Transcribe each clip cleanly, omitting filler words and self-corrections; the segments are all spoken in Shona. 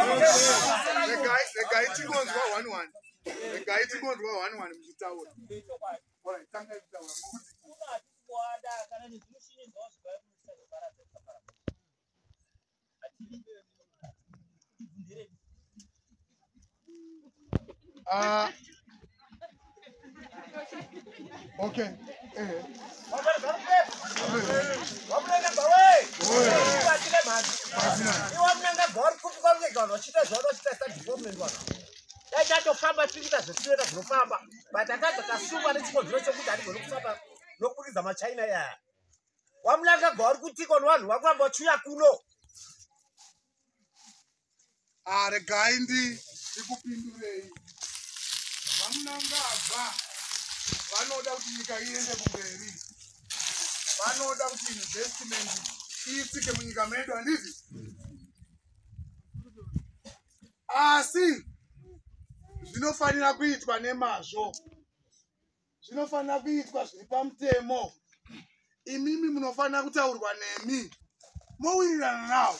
Okay. Gaindi ikupindurei vamunanga abva vanoda kuti nyika iende kumberi vanoda kuti investment iitike munyika medu handizvi asi zvinofanira kuitwa nemazvo zvinofanira kuitwa zviri pamutemo imimi munofanira kutaurwa nemi mowirirana nawo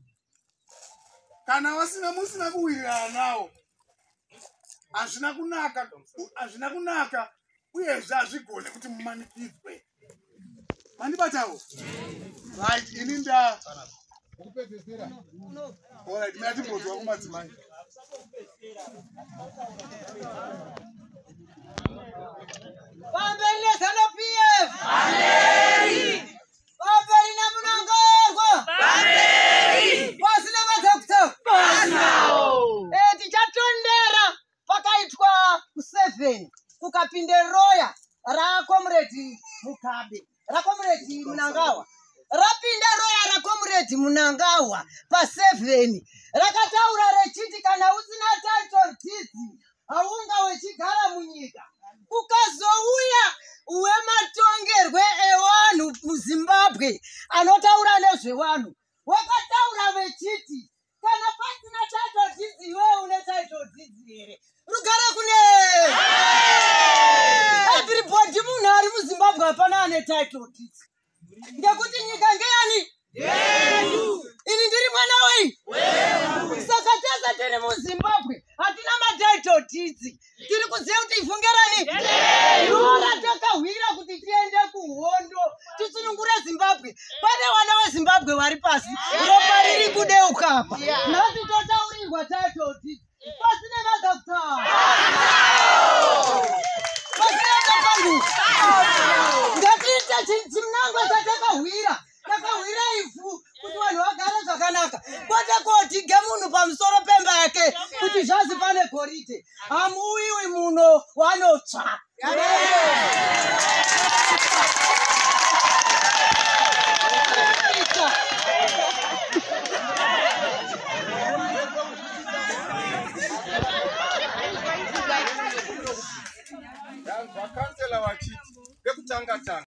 kana musina kuwirirana nawo hazvina kunaka uyezve hazvigone kuti mumanikidzwe mandibatawo right ini ndakupedzesera alright mina timbozwa kumadzimai Pamberi ZanuPf pamberi namunangorwa pasina madhokuta tichatondera pakaitwa ku7 kukapinde roya rakomuredi Mukabe rakomuredi Munangawa rapinda roya rakomuredi Munangawa pa7 rakataura rechiti kana usina title deed haunga wechigara munyika ukazouya wematongerwe evanhu muZimbabwe anotaura nezvevanhu wakataura vechiti kana pasina title deed iwewe une title deed here rugare kune everybody munhu ari muZimbabwe hapana ane title deed ngekuti nyika ngeyani ini ndiri mwana wei saka tese tiri muZimbabwe hatina matitle deeds tiri kuziva kuti ifungerani rora takahwira kuti tiende kuhondo tisunungure Zimbabwe pane vana veZimbabwe vari pasi ropa riri kudeuka apa nhasi totaurirwa title deed pasina madhokuta pasina ndapangu ngatiite chimnangwa chatakahwira takahwira ivhu kuti vanhu vagare zvakanaka kwete kotige munhu pamusoro pemba yake kuti zvazi pane goridhe hamuwiwi muno wanotsva vakansela vachiti vekutanga